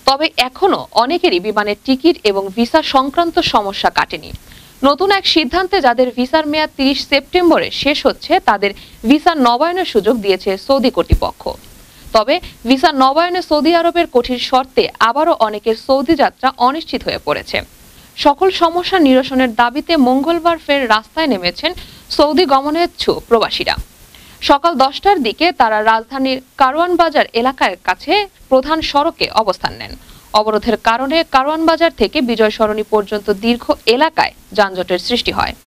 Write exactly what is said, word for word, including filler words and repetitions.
তবে এখনো অনেকেরই বিমানের টিকিট এবং ভিসা সংক্রান্ত সমস্যা কাটেনি। নতুন এক সিদ্ধান্তে যাদের ভিসার মেয়াদ তিরিশ সেপ্টেম্বরে শেষ হচ্ছে তাদের ভিসা নবায়নের সুযোগ দিয়েছে সৌদি কর্তৃপক্ষ। তবে ভিসা নবায়নে সৌদি আরবের কঠিন শর্তে আবারও অনেকের সৌদি যাত্রা অনিশ্চিত হয়ে পড়েছে। সকল সমস্যা নিরসনের দাবিতে মঙ্গলবার ফের রাস্তায় নেমেছেন সৌদি গমনেচ্ছু প্রবাসীরা। সকাল দশটার দিকে তারা রাজধানীর কারওয়ান বাজার এলাকার কাছে প্রধান সড়কে অবস্থান নেন। অবরোধের কারণে কারওয়ান বাজার থেকে বিজয় সরণি পর্যন্ত দীর্ঘ এলাকায় যানজটের সৃষ্টি হয়।